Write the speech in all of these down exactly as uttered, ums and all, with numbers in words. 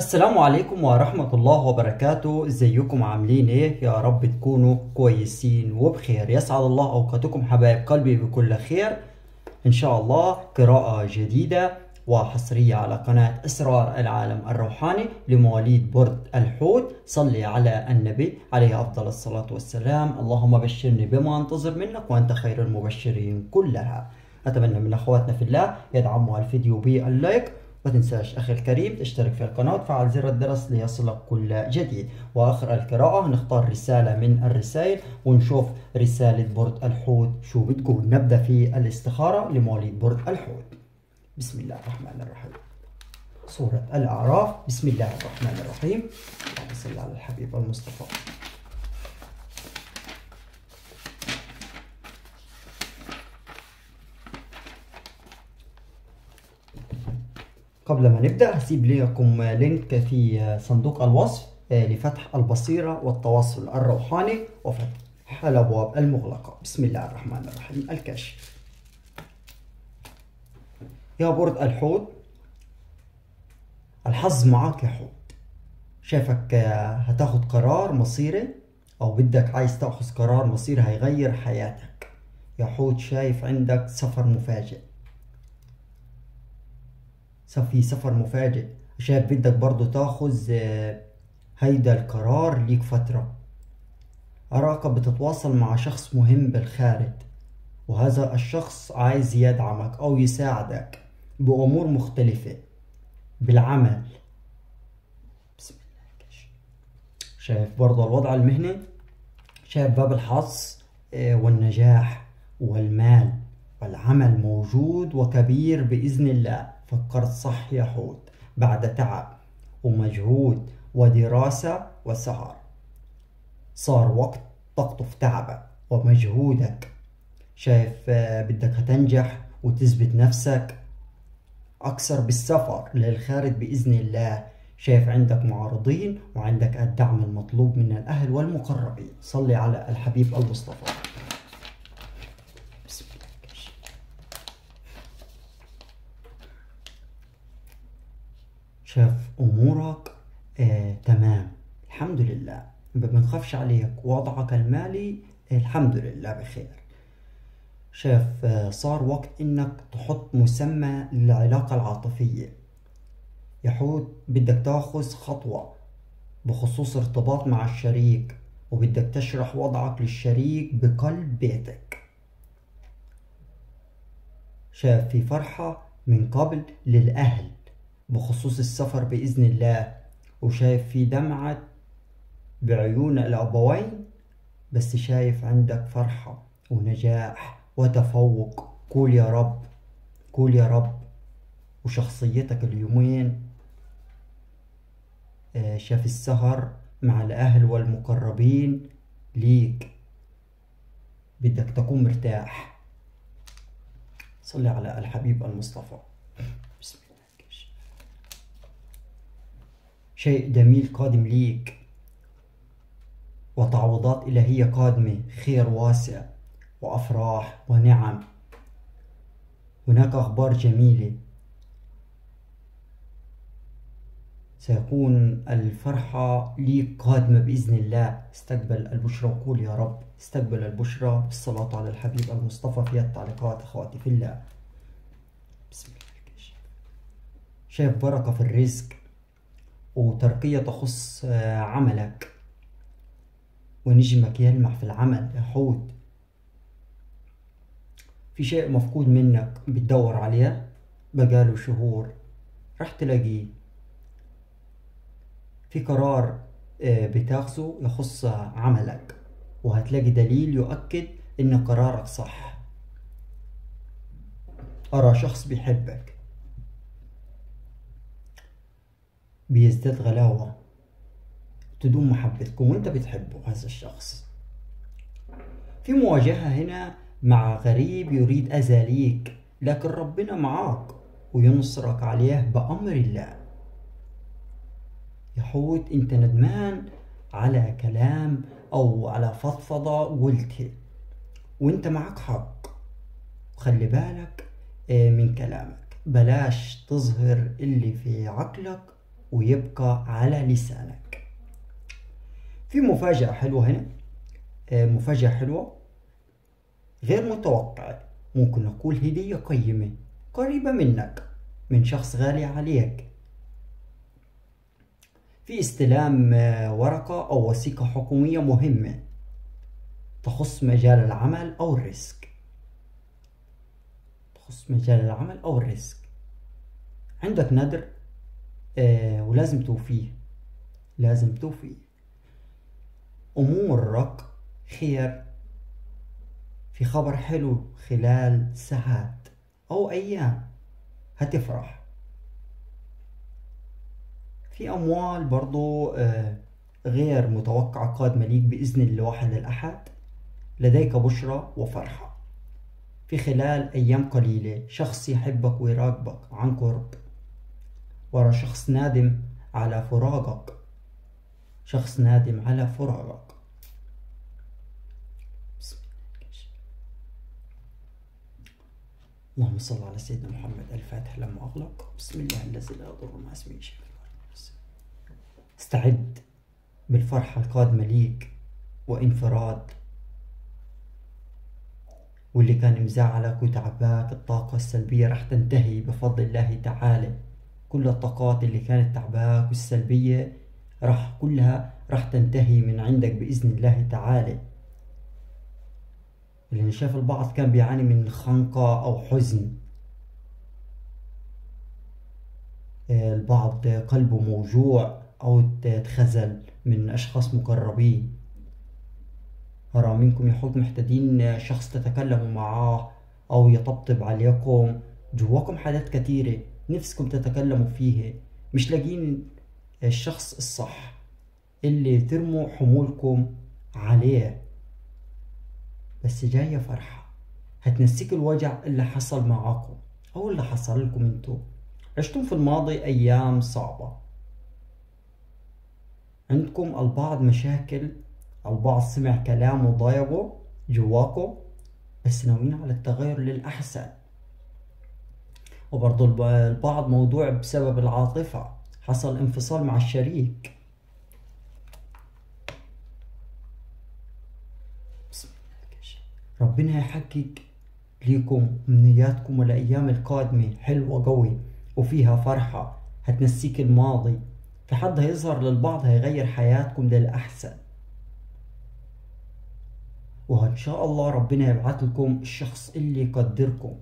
السلام عليكم ورحمة الله وبركاته. ازيكم عاملين ايه؟ يا رب تكونوا كويسين وبخير. يسعد الله اوقاتكم حبايب قلبي بكل خير ان شاء الله. قراءة جديدة وحصرية على قناة اسرار العالم الروحاني لمواليد برج الحوت. صلي على النبي عليه افضل الصلاة والسلام. اللهم بشرني بما انتظر منك وانت خير المبشرين كلها. اتمنى من اخواتنا في الله يدعموا الفيديو باللايك، ما تنساش أخي الكريم تشترك في القناة وتفعل زر الجرس ليصلك كل جديد. وآخر القراءة نختار رسالة من الرسائل ونشوف رسالة برج الحوت شو بتقول. نبدأ في الاستخارة لمواليد برج الحوت. بسم الله الرحمن الرحيم. سورة الأعراف. بسم الله الرحمن الرحيم. اللهم صل على الحبيب المصطفى. قبل ما نبدأ هسيب لكم لينك في صندوق الوصف لفتح البصيرة والتواصل الروحاني وفتح الأبواب المغلقة. بسم الله الرحمن الرحيم. الكشف. يا برج الحوت، الحظ معاك يا حوت. شايفك هتاخد قرار مصيري أو بدك عايز تأخذ قرار مصيري هيغير حياتك يا حوت. شايف عندك سفر مفاجئ، في سفر مفاجئ. شايف بدك برضو تاخذ هيدا القرار ليك فترة. أراك بتتواصل مع شخص مهم بالخارج، وهذا الشخص عايز يدعمك أو يساعدك بأمور مختلفة بالعمل. بسم الله. شايف برضو الوضع المهني، شايف باب الحظ والنجاح والمال والعمل موجود وكبير بإذن الله. فكرت صح يا حوت، بعد تعب ومجهود ودراسة وسهر صار وقت تقطف تعبك ومجهودك. شايف بدك هتنجح وتثبت نفسك أكثر بالسفر للخارج بإذن الله. شايف عندك معارضين وعندك الدعم المطلوب من الأهل والمقربين. صلي على الحبيب المصطفى. شاف أمورك آه تمام الحمد لله، ما بنخافش عليك. وضعك المالي الحمد لله بخير. شاف آه صار وقت إنك تحط مسمى للعلاقة العاطفية يا حوت. بدك تاخذ خطوة بخصوص ارتباط مع الشريك، وبدك تشرح وضعك للشريك بقلب بيتك. شاف في فرحة من قبل للأهل بخصوص السفر بإذن الله، وشايف في دمعة بعيون الأبوين، بس شايف عندك فرحة ونجاح وتفوق. قول يا رب، قول يا رب. وشخصيتك اليومين شاف السهر مع الأهل والمقربين ليك، بدك تكون مرتاح. صلي على الحبيب المصطفى. بسم الله. شيء جميل قادم ليك وتعويضات إلهية قادمة، خير واسع وأفراح ونعم. هناك أخبار جميلة، سيكون الفرحة ليك قادمة بإذن الله. استقبل البشرى وقول يا رب. استقبل البشرى بالصلاة على الحبيب المصطفى في التعليقات أخواتي في الله. بسم الله. شايف بركة في الرزق وترقية تخص عملك، ونجمك يلمع في العمل يا حوت. في شيء مفقود منك بتدور عليه بقاله شهور، رح تلاقيه. في قرار بتاخذه يخص عملك، وهتلاقي دليل يؤكد ان قرارك صح. أرى شخص بيحبك بيزداد غلاوة، تدوم محبتكم وانت بتحبه هذا الشخص. في مواجهة هنا مع غريب يريد أذى ليك، لكن ربنا معاك وينصرك عليه بأمر الله يا حوت. انت ندمان على كلام أو على فضفضة قلته، وانت معك حق. وخلي بالك من كلامك، بلاش تظهر اللي في عقلك ويبقى على لسانك. في مفاجأة حلوة هنا، مفاجأة حلوة غير متوقعة، ممكن نقول هدية قيمة قريبة منك من شخص غالي عليك. في استلام ورقة أو وثيقة حكومية مهمة تخص مجال العمل أو الرزق، تخص مجال العمل أو الرزق. عندك ندر آه ولازم توفيه، لازم توفيه. أمورك خير، في خبر حلو خلال ساعات أو أيام هتفرح. في أموال برضو آه غير متوقعة قادمة ليك بإذن الواحد الأحد. لديك بشرى وفرحة في خلال أيام قليلة. شخص يحبك ويراقبك عن قرب، ورا شخص نادم على فراقك، شخص نادم على فراقك. بسم الله. اللهم صل على سيدنا محمد الفاتح لما أغلق. بسم الله الذي لا يضر مع اسمه شيء. استعد بالفرحة القادمة ليك وانفراد، واللي كان مزعلك وتعباك الطاقة السلبية رح تنتهي بفضل الله تعالى. كل الطاقات اللي كانت تعباك والسلبية رح كلها رح تنتهي من عندك بإذن الله تعالى. لأن شاف البعض كان بيعاني من خنقة أو حزن، البعض قلبه موجوع أو اتخذل من أشخاص مقربين. أرى منكم يحوط محتاجين شخص تتكلموا معاه أو يطبطب عليكم. جواكم حاجات كتيرة نفسكم تتكلموا فيها، مش لاقين الشخص الصح اللي ترموا حمولكم عليه. بس جاية فرحة هتنسيك الوجع اللي حصل معاكم أو اللي حصل لكم انتو. عشتم في الماضي أيام صعبة، عندكم البعض مشاكل، البعض سمع كلام وضايقه جواكم، بس ناويين على التغير للأحسن. وبرضو البعض موضوع بسبب العاطفة، حصل انفصال مع الشريك. ربنا يحقق ليكم أمنياتكم، والأيام القادمة حلوة قوي وفيها فرحة هتنسيك الماضي. في حد هيظهر للبعض هيغير حياتكم للأحسن، وإن شاء الله ربنا يبعث لكم الشخص اللي يقدركم.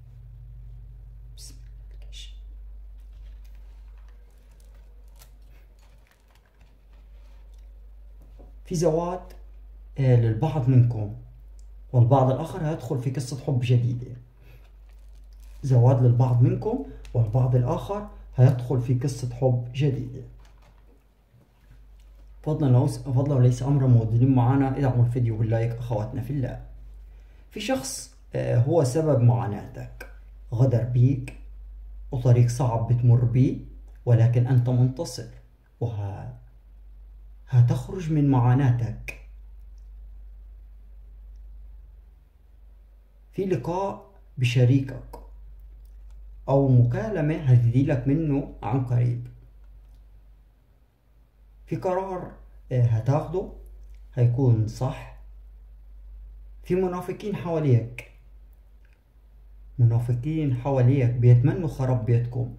في زواج للبعض منكم، والبعض الآخر هيدخل في قصة حب جديدة. زواج للبعض منكم والبعض الآخر هيدخل في قصة حب جديدة. فضلا فضلا وليس أمرا، موجودين معنا ادعموا الفيديو باللايك أخواتنا في الله. في شخص هو سبب معاناتك، غدر بيك وطريق صعب بتمر بيه، ولكن أنت منتصر وه... هتخرج من معاناتك. في لقاء بشريكك أو مكالمة هتجيلك منه عن قريب. في قرار هتاخده هيكون صح. في منافقين حواليك، منافقين حواليك بيتمنوا خراب بيتكم.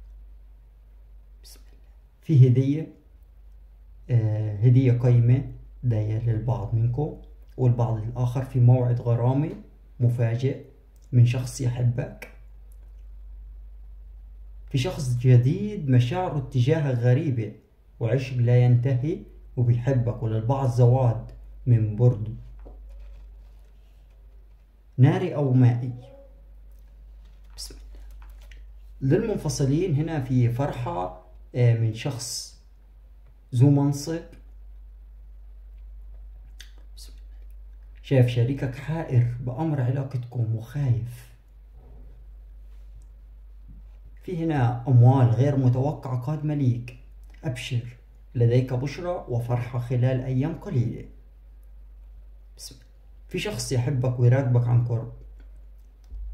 بسم الله. في هدية آه هدية قيمة داية للبعض منكم، والبعض الآخر في موعد غرامي مفاجئ من شخص يحبك. في شخص جديد مشاعره اتجاهك غريبة وعشق لا ينتهي وبيحبك، وللبعض زواج من برد ناري أو مائي. بسم الله. للمنفصلين هنا في فرحة من شخص ذو منصب. بسم الله. شايف شريكك حائر بأمر علاقتكم وخايف. في هنا أموال غير متوقعة قادمة ليك. أبشر، لديك بشرى وفرحة خلال أيام قليلة. بسم الله. في شخص يحبك ويراقبك عن قرب،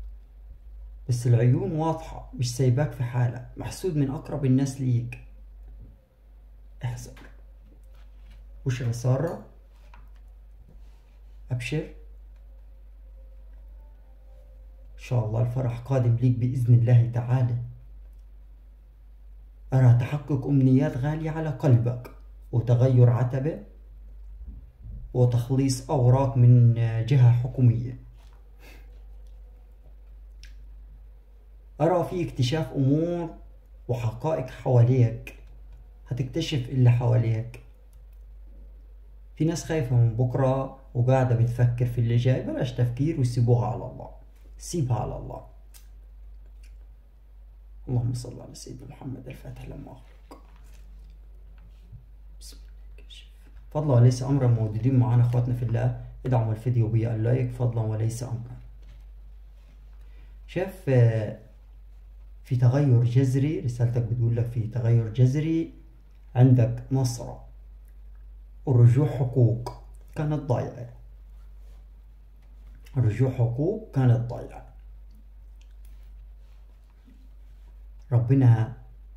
بس العيون واضحة مش سايباك في حالك، محسود من أقرب الناس ليك. تحزن. بشرى سارة، أبشر، إن شاء الله الفرح قادم ليك بإذن الله تعالى. أرى تحقق أمنيات غالية على قلبك، وتغير عتبة، وتخليص أوراق من جهة حكومية. أرى في اكتشاف أمور وحقائق حواليك، هتكتشف اللي حواليك. في ناس خايفة من بكرة وقاعدة بتفكر في اللي جاي. بلاش تفكير وسيبوها على الله، سيبها على الله. اللهم صل على سيدنا محمد الفاتح لما أغلق. بسم الله. فضلا وليس أمرا موجودين معنا أخواتنا في الله، ادعموا الفيديو باللايك فضلا وليس أمرا. شاف في تغير جذري، رسالتك بتقول لك في تغير جذري، عندك نصرة ورجوع حقوق كانت ضايعة. رجوع حقوق كانت ضايعة. ربنا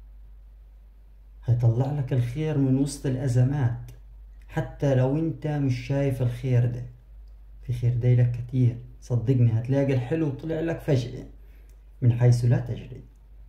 هيطلع لك الخير من وسط الأزمات، حتى لو انت مش شايف الخير ده. في خير ده لك كتير، صدقني هتلاقي الحلو طلع لك فجأة من حيث لا تجري.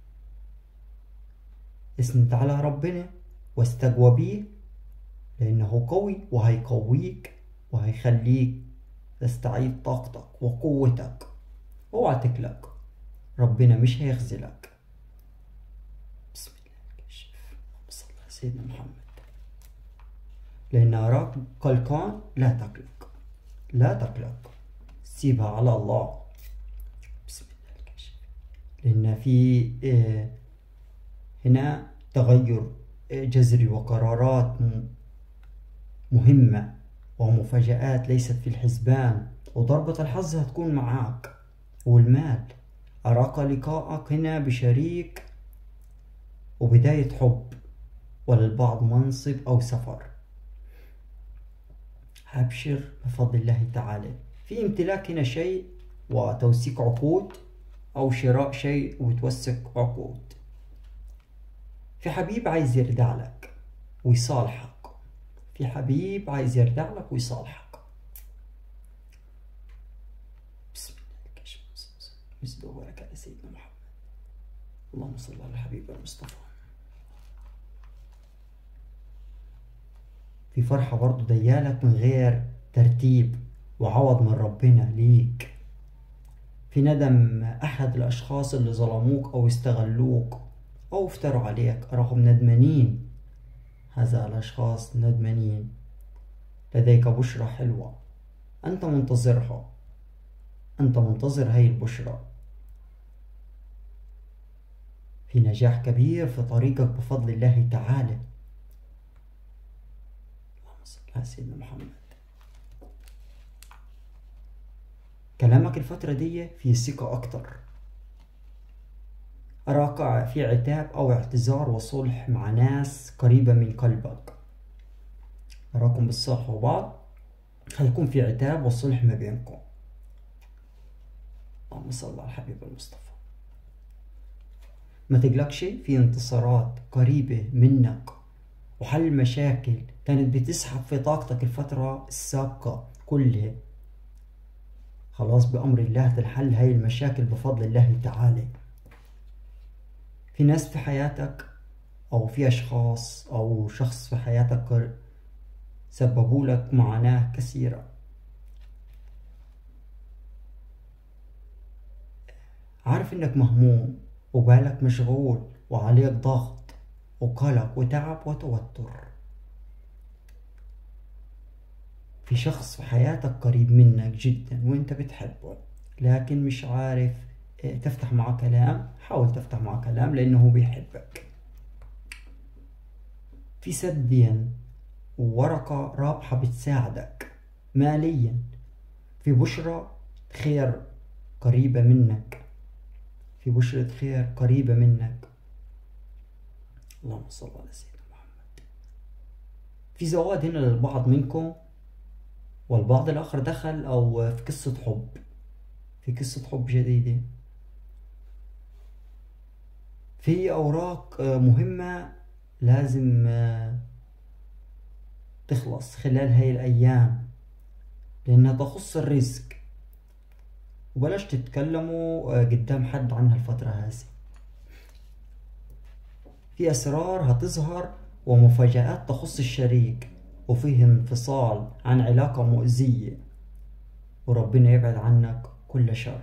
اسند على ربنا واستقوى بيه، لأنه قوي وهيقويك وهيخليك تستعيد طاقتك وقوتك. اوعى تقلق، ربنا مش هيخذلك. بسم الله. صلى الله على سيدنا محمد. لأن أراك قلقان، لا تقلق، لا تقلق، سيبها على الله. بسم الله. لأن في اه هنا تغير جذري وقرارات مهمة ومفاجآت ليست في الحسبان، وضربة الحظ هتكون معاك. والمال، أراك لقاءك هنا بشريك وبداية حب، وللبعض منصب أو سفر. أبشر بفضل الله تعالى. في امتلاك هنا شيء وتوثيق عقود، أو شراء شيء وتوثق عقود. في حبيب عايز يردع لك ويصالحك. في حبيب عايز يردع لك ويصالحك. بسم الله. مثل وبارك على سيدنا محمد. اللهم صل على الحبيب المصطفى. في فرحة برضو ديالك من غير ترتيب، وعوض من ربنا ليك. في ندم أحد الأشخاص اللي ظلموك أو استغلوك أو افتروا عليك، أراهم ندمانين. هذا الأشخاص ندمانين. لديك بشرى حلوة أنت منتظرها، أنت منتظر هاي البشرى. في نجاح كبير في طريقك بفضل الله تعالى. اللهم صل على سيدنا محمد. كلامك الفترة دي في ثقة أكتر. أراك في عتاب أو اعتذار وصلح مع ناس قريبة من قلبك. أراكم بالصلح بعض، هيكون في عتاب وصلح ما بينكم. اللهم صل على الحبيب المصطفى. ما تقلقش، في انتصارات قريبة منك، وحل مشاكل كانت بتسحب في طاقتك الفترة السابقة كلها. خلاص بأمر الله تنحل هاي المشاكل بفضل الله تعالى. في ناس في حياتك أو في أشخاص أو شخص في حياتك سببوا لك معاناة كثيرة. عارف إنك مهموم وبالك مشغول وعليك ضغط وقلق وتعب وتوتر. في شخص في حياتك قريب منك جدا وانت بتحبه، لكن مش عارف تفتح معه كلام. حاول تفتح معه كلام لأنه بيحبك. في سدين وورقة رابحة بتساعدك ماليا. في بشرة خير قريبة منك. في بشرة خير قريبة منك. اللهم صل على سيدنا محمد. في زواج هنا للبعض منكم، والبعض الآخر دخل أو في قصة حب، في قصة حب جديدة. في أوراق مهمة لازم تخلص خلال هاي الأيام، لأنها تخص الرزق. وبلاش تتكلموا قدام حد عن هالفترة هذه. في أسرار هتظهر ومفاجآت تخص الشريك، وفيه انفصال عن علاقة مؤذية، وربنا يبعد عنك كل شر.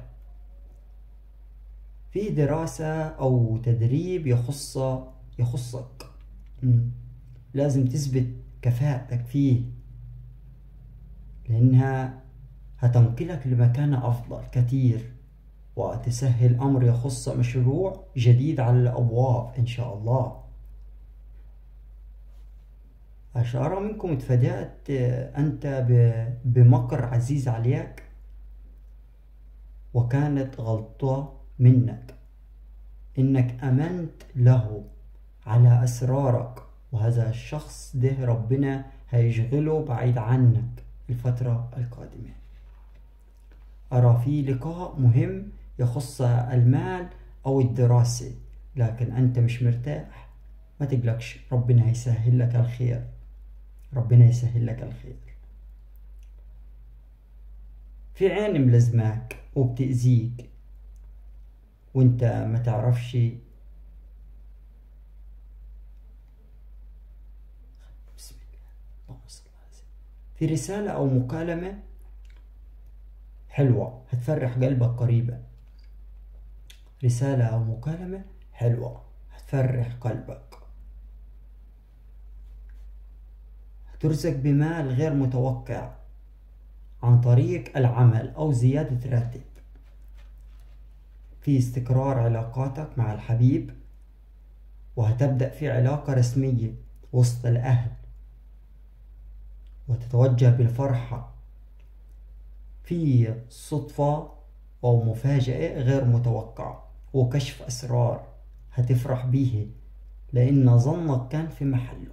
في دراسة أو تدريب يخص يخصك، لازم تثبت كفاءتك فيه، لأنها هتنقلك لمكانة أفضل كتير، وتسهل أمر يخص مشروع جديد على الأبواب إن شاء الله. أشعر منكم اتفاجأت أنت بمكر عزيز عليك، وكانت غلطة منك إنك أمنت له على أسرارك، وهذا الشخص ده ربنا هيشغله بعيد عنك الفترة القادمة. أرى في لقاء مهم يخص المال أو الدراسة، لكن أنت مش مرتاح. ما تقلقش، ربنا هيسهل لك الخير، ربنا يسهل لك الخير. في عين ملزماك وبتأذيك وانت ما تعرفش. بسم الله، اللهم صل على سيدنا. في رسالة أو مكالمة حلوة هتفرح قلبك قريبا. رسالة أو مكالمة حلوة هتفرح قلبك. هترزق بمال غير متوقع عن طريق العمل أو زيادة راتب. في استقرار علاقاتك مع الحبيب، وهتبدأ في علاقة رسمية وسط الأهل، وتتوجه بالفرحة. في صدفة أو مفاجأة غير متوقعة وكشف أسرار هتفرح به، لأن ظنك كان في محله.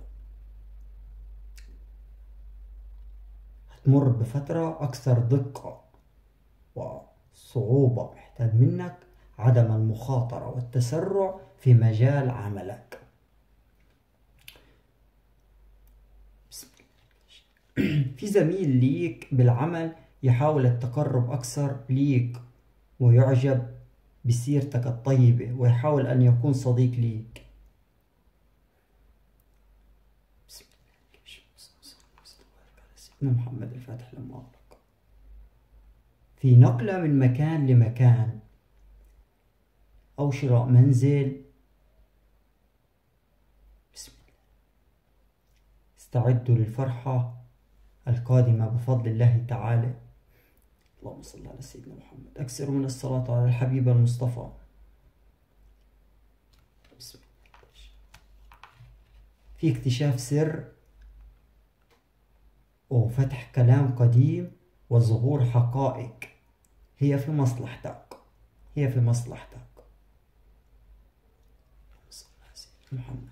هتمر بفترة أكثر دقة وصعوبة، محتاج منك عدم المخاطرة والتسرع في مجال عملك. في زميل ليك بالعمل يحاول التقرب أكثر ليك، ويعجب بسيرتك الطيبة، ويحاول أن يكون صديق ليك. بسم الله محمد الفاتح لما أغلق. في نقلة من مكان لمكان أو شراء منزل. بسم الله. استعدوا للفرحة القادمة بفضل الله تعالى. اللهم صل على سيدنا محمد. أكثروا من الصلاة على الحبيب المصطفى. بسم الله. في اكتشاف سر وفتح كلام قديم وظهور حقائق هي في مصلحتك، هي في مصلحتك. اللهم صل على سيدنا محمد.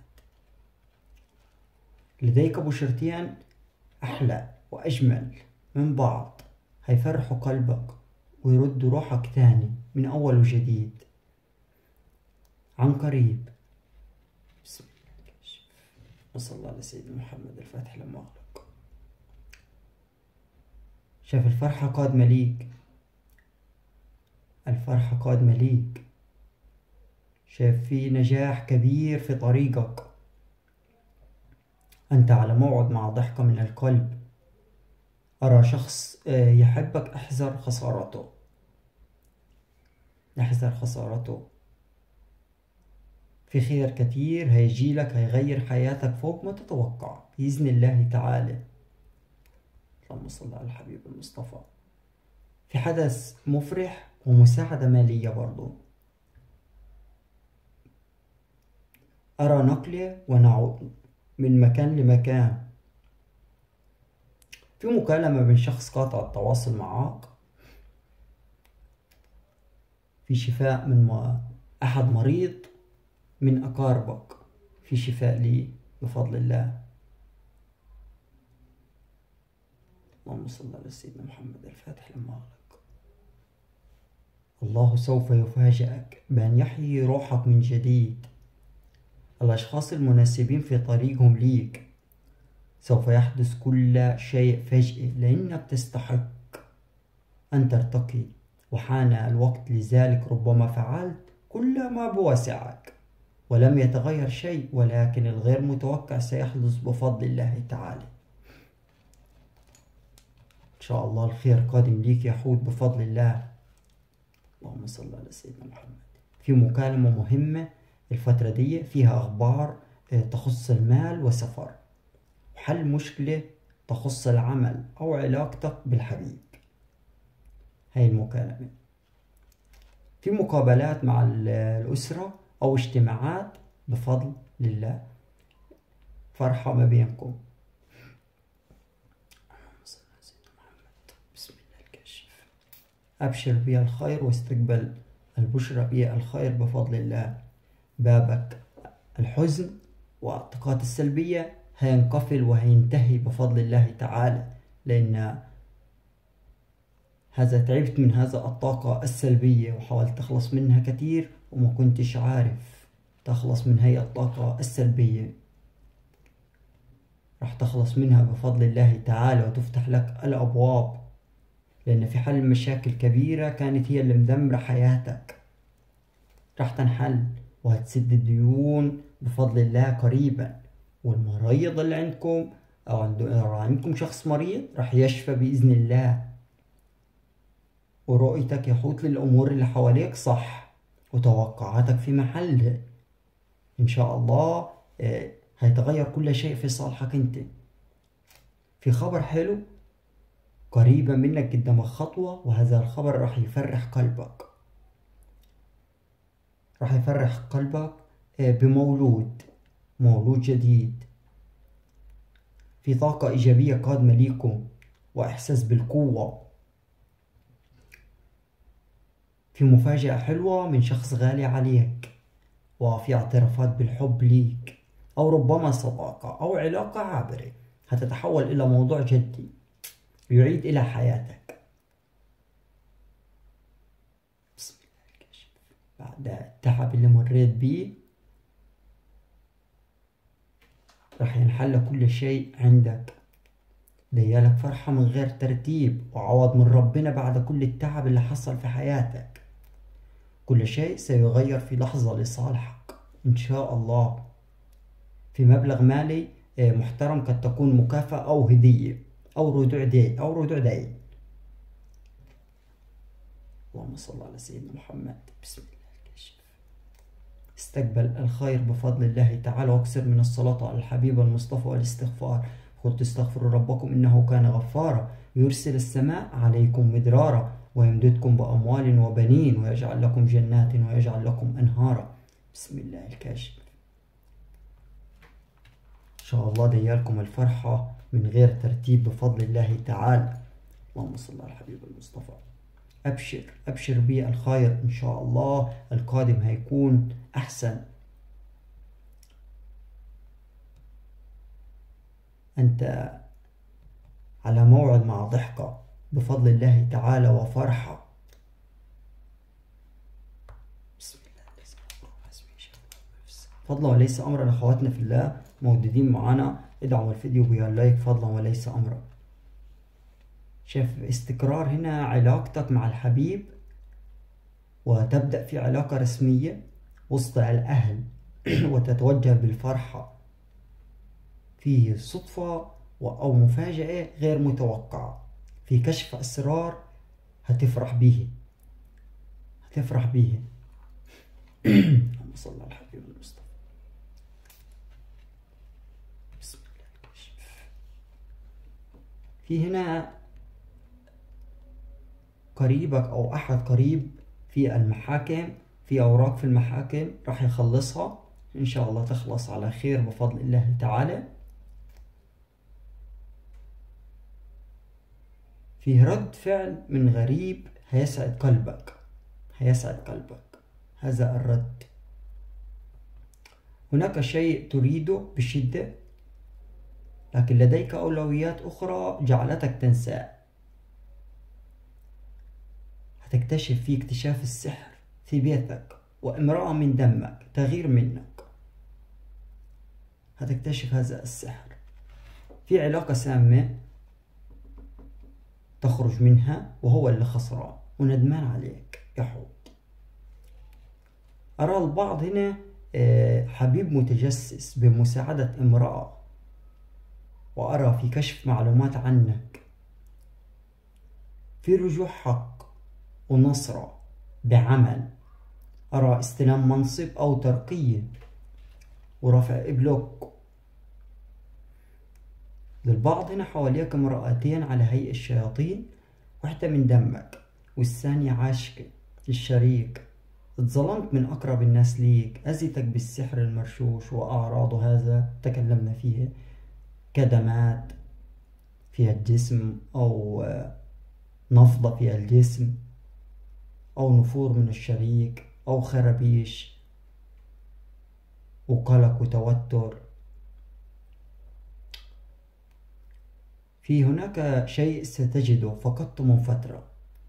لديك بشرتين أحلى وأجمل من بعض، هيفرحوا قلبك ويردوا روحك تاني من أول وجديد عن قريب. بسم الله. وصلى الله على سيدنا محمد الفاتح لما أغلق. شاف الفرحة قادمة ليك، الفرحة قادمة ليك. شايف في نجاح كبير في طريقك. أنت على موعد مع ضحكة من القلب. أرى شخص يحبك، احذر خسارته، احذر خسارته. في خير كتير هيجيلك، هيغير حياتك فوق ما تتوقع بإذن الله تعالى. اللهم صل على الحبيب المصطفى. في حدث مفرح ومساعدة مالية برضو. أرى نقلة ونعود من مكان لمكان. في مكالمة بين شخص قاطع التواصل معك. في شفاء من أحد مريض من أقاربك، في شفاء لي بفضل الله. اللهم صل على سيدنا محمد الفاتح لما أغلق. الله سوف يفاجئك بأن يحيي روحك من جديد. الأشخاص المناسبين في طريقهم ليك، سوف يحدث كل شيء فجأة لأنك تستحق أن ترتقي، وحان الوقت لذلك. ربما فعلت كل ما بوسعك ولم يتغير شيء، ولكن الغير متوقع سيحدث بفضل الله تعالى. إن شاء الله الخير قادم ليك يحود بفضل الله. اللهم صل على سيدنا محمد. في مكالمة مهمة الفترة دي فيها أخبار تخص المال وسفر، وحل مشكلة تخص العمل أو علاقتك بالحبيب. هاي المكالمة في مقابلات مع الأسرة أو اجتماعات بفضل الله، فرحة ما بينكم. بسم الله الكاشف. أبشر بها الخير واستقبل البشرى بها الخير بفضل الله. بابك الحزن والطاقات السلبية هينقفل وهينتهي بفضل الله تعالى، لأن هذا تعبت من هذا الطاقة السلبية وحاولت تخلص منها كتير وما كنتش عارف تخلص من هي الطاقة السلبية. راح تخلص منها بفضل الله تعالى وتفتح لك الأبواب، لأن في حل مشاكل كبيرة كانت هي اللي مدمرة حياتك راح تنحل، وهتسد الديون بفضل الله قريبا. والمريض اللي عندكم أو عندكم شخص مريض راح يشفى بإذن الله، ورؤيتك يحوط للأمور اللي حواليك صح، وتوقعاتك في محلها إن شاء الله. هيتغير كل شيء في صالحك أنت. في خبر حلو قريبا منك قدامك خطوة، وهذا الخبر راح يفرح قلبك، راح يفرح قلبك بمولود مولود جديد. في طاقة إيجابية قادمة ليكم وإحساس بالقوة. في مفاجأة حلوة من شخص غالي عليك، وفي اعترافات بالحب ليك، أو ربما صداقة أو علاقة عابرة هتتحول إلى موضوع جدي يعيد إلى حياتك. بسم الله الكاشف. بعد التعب اللي مريت بيه راح ينحل كل شيء عندك. ديالك فرحة من غير ترتيب وعوض من ربنا بعد كل التعب اللي حصل في حياتك. كل شيء سيغير في لحظة لصالحك إن شاء الله. في مبلغ مالي محترم قد تكون مكافأة أو هدية أو رجوع دين أو رجوع دين. اللهم صل على سيدنا محمد. بسم الله الكاشف. استقبل الخير بفضل الله تعالى، واكثر من الصلاة على الحبيب المصطفى والاستغفار. قلت استغفروا ربكم إنه كان غفارا، يرسل السماء عليكم مدرارا ويمددكم بأموال وبنين ويجعل لكم جنات ويجعل لكم أنهارا. بسم الله الكاشف. إن شاء الله ديالكم الفرحة من غير ترتيب بفضل الله تعالى. اللهم صل على الحبيب المصطفى. أبشر أبشر بي الخير إن شاء الله. القادم هيكون أحسن. أنت على موعد مع ضحكة بفضل الله تعالى وفرحة. بسم الله. فضلا وليس أمرا. أخواتنا في الله موجودين معنا، ادعموا الفيديو بلايك فضلا وليس أمرا. شايف استقرار هنا علاقتك مع الحبيب، وتبدأ في علاقة رسمية وسط الأهل وتتوجه بالفرحة. فيه صدفة أو مفاجأة غير متوقعة، في كشف أسرار هتفرح به هتفرح به. اللهم صل على الحبيب المصطفى. بسم الله الكاشف. في هنا قريبك أو أحد قريب في المحاكم، في أوراق في المحاكم راح يخلصها إن شاء الله، تخلص على خير بفضل الله تعالى. فيه رد فعل من غريب هيسعد قلبك هيسعد قلبك هذا الرد. هناك شيء تريده بشدة، لكن لديك أولويات أخرى جعلتك تنساه. هتكتشف في اكتشاف السحر في بيتك، وامرأة من دمك تغير منك. هتكتشف هذا السحر في علاقة سامة تخرج منها وهو اللي خسران وندمان عليك يا حوت. أرى البعض هنا حبيب متجسس بمساعدة امرأة، وأرى في كشف معلومات عنك، في رجوع حق ونصرة بعمل، أرى استلام منصب أو ترقية ورفع إبلوك. للبعض هنا حواليك امرأتين على هيئة الشياطين، واحدة من دمك والثانية عاشقة الشريك. اتظلمت من أقرب الناس ليك، أذيتك بالسحر المرشوش وأعراض هذا تكلمنا فيه، كدمات في الجسم أو نفضة في الجسم أو نفور من الشريك أو خرابيش وقلق وتوتر. في هناك شيء ستجده فقدته من فترة،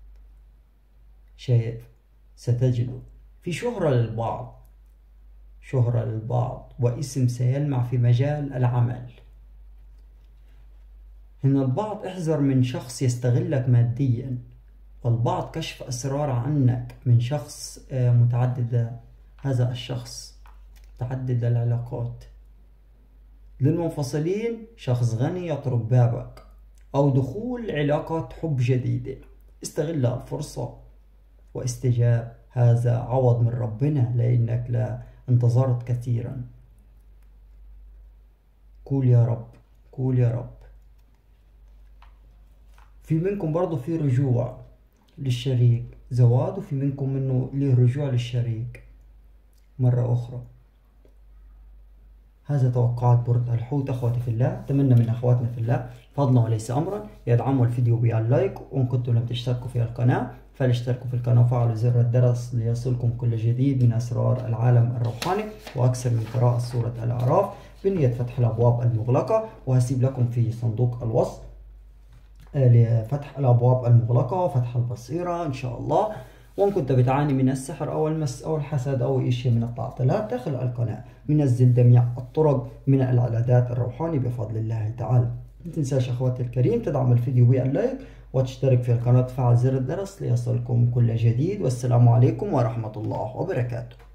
شيء ستجده في شهرة للبعض، شهرة للبعض واسم سيلمع في مجال العمل. هنا البعض احذر من شخص يستغلك ماديا، والبعض كشف أسرار عنك من شخص متعدد هذا الشخص متعدد العلاقات. للمنفصلين شخص غني يطرق بابك أو دخول علاقات حب جديدة، استغل الفرصة واستجاب، هذا عوض من ربنا لأنك لا انتظرت كثيرا. قول يا رب، قول يا رب. في منكم برضو في رجوع للشريك زواج، وفي منكم منه له رجوع للشريك مرة أخرى. هذا توقعات برج الحوت أخواتي في الله. أتمنى من أخواتنا في الله فضلا وليس أمرا يدعموا الفيديو باللايك، وإن كنتم لم تشتركوا في القناة فلاشتركوا في القناة وفعلوا زر الجرس ليصلكم كل جديد من أسرار العالم الروحاني وأكثر من قراءة سورة الأعراف بنية فتح الأبواب المغلقة. وهسيب لكم في صندوق الوصف لفتح الأبواب المغلقة وفتح البصيرة إن شاء الله. وإن كنت بتعاني من السحر أو المس أو الحسد أو أي شيء من التعطيلات داخل القناة، منزل جميع الطرق من العلاجات الروحاني بفضل الله تعالى. ما تنساش أخواتي الكريم تدعم الفيديو باللايك وتشترك في القناة وتفعل زر الجرس ليصلكم كل جديد. والسلام عليكم ورحمة الله وبركاته.